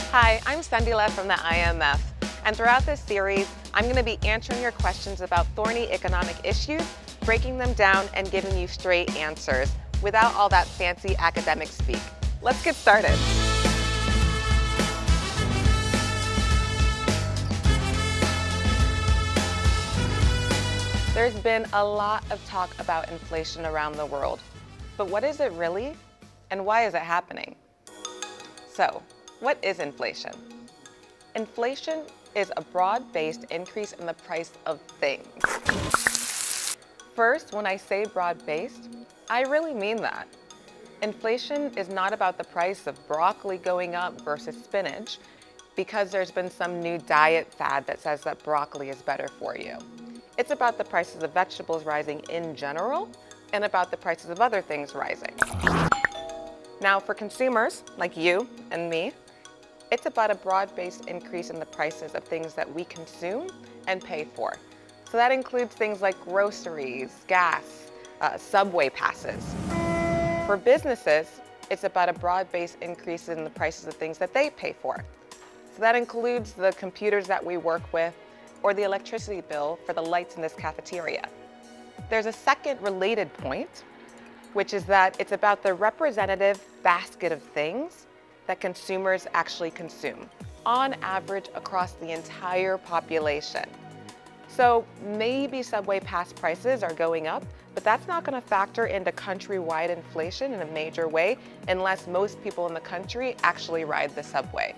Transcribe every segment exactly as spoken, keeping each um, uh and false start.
Hi, I'm Sandila from the I M F, and throughout this series, I'm going to be answering your questions about thorny economic issues, breaking them down and giving you straight answers without all that fancy academic speak. Let's get started. There's been a lot of talk about inflation around the world, but what is it really, and why is it happening? So, what is inflation? Inflation is a broad-based increase in the price of things. First, when I say broad-based, I really mean that. Inflation is not about the price of broccoli going up versus spinach, because there's been some new diet fad that says that broccoli is better for you. It's about the prices of vegetables rising in general, and about the prices of other things rising. Now, for consumers like you and me, it's about a broad-based increase in the prices of things that we consume and pay for. So that includes things like groceries, gas, uh, subway passes. For businesses, it's about a broad-based increase in the prices of things that they pay for. So that includes the computers that we work with or the electricity bill for the lights in this cafeteria. There's a second related point, which is that it's about the representative basket of things that consumers actually consume, on average across the entire population. So maybe subway pass prices are going up, but that's not going to factor into countrywide inflation in a major way unless most people in the country actually ride the subway.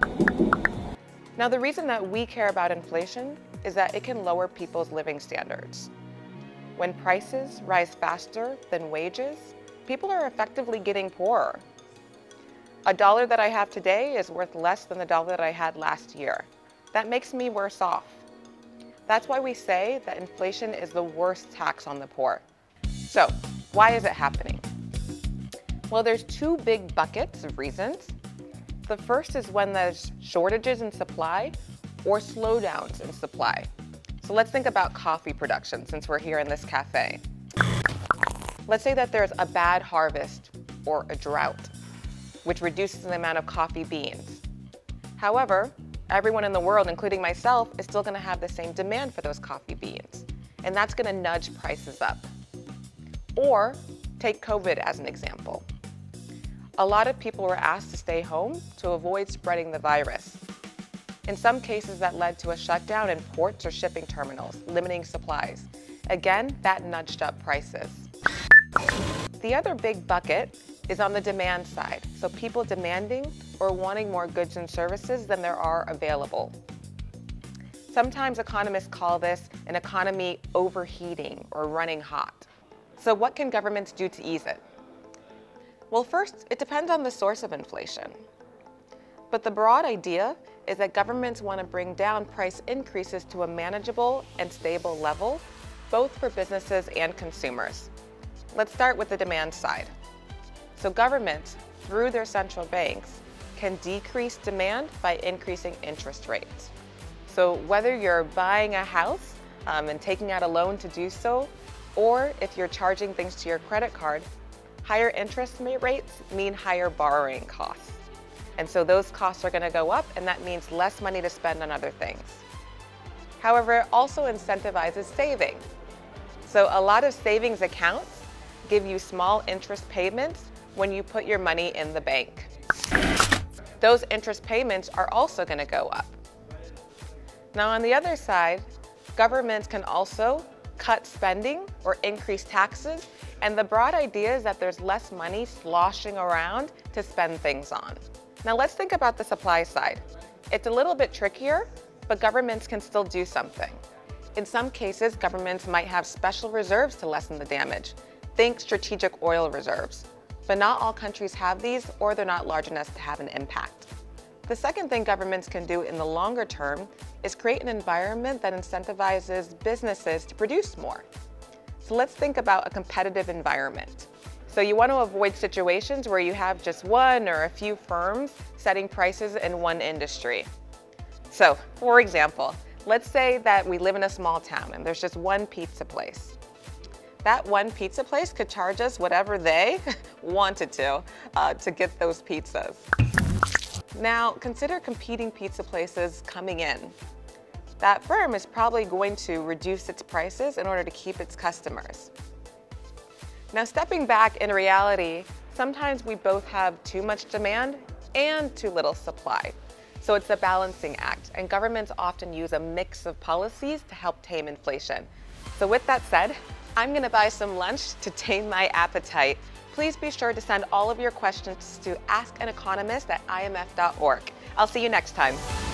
Now, the reason that we care about inflation is that it can lower people's living standards. When prices rise faster than wages, people are effectively getting poorer. A dollar that I have today is worth less than the dollar that I had last year. That makes me worse off. That's why we say that inflation is the worst tax on the poor. So, why is it happening? Well, there's two big buckets of reasons. The first is when there's shortages in supply or slowdowns in supply. So let's think about coffee production since we're here in this cafe. Let's say that there's a bad harvest or a drought, which reduces the amount of coffee beans. However, everyone in the world, including myself, is still gonna have the same demand for those coffee beans, and that's gonna nudge prices up. Or take COVID as an example. A lot of people were asked to stay home to avoid spreading the virus. In some cases, that led to a shutdown in ports or shipping terminals, limiting supplies. Again, that nudged up prices. The other big bucket is on the demand side, so people demanding or wanting more goods and services than there are available. Sometimes economists call this an economy overheating or running hot. So what can governments do to ease it? Well, first, it depends on the source of inflation. But the broad idea is that governments want to bring down price increases to a manageable and stable level, both for businesses and consumers. Let's start with the demand side. So governments, through their central banks, can decrease demand by increasing interest rates. So whether you're buying a house um, and taking out a loan to do so, or if you're charging things to your credit card, higher interest rates mean higher borrowing costs. And so those costs are going to go up, and that means less money to spend on other things. However, it also incentivizes saving. So a lot of savings accounts give you small interest payments when you put your money in the bank. Those interest payments are also going to go up. Now, on the other side, governments can also cut spending or increase taxes, and the broad idea is that there's less money sloshing around to spend things on. Now let's think about the supply side. It's a little bit trickier, but governments can still do something. In some cases, governments might have special reserves to lessen the damage. Think strategic oil reserves. But not all countries have these, or they're not large enough to have an impact. The second thing governments can do in the longer term is create an environment that incentivizes businesses to produce more. So let's think about a competitive environment. So you want to avoid situations where you have just one or a few firms setting prices in one industry. So, for example, let's say that we live in a small town and there's just one pizza place. That one pizza place could charge us whatever they wanted to uh, to get those pizzas. Now, consider competing pizza places coming in. That firm is probably going to reduce its prices in order to keep its customers. Now, stepping back, in reality, sometimes we both have too much demand and too little supply. So it's a balancing act, and governments often use a mix of policies to help tame inflation. So with that said, I'm gonna buy some lunch to tame my appetite. Please be sure to send all of your questions to ask an economist at I M F dot org. I'll see you next time.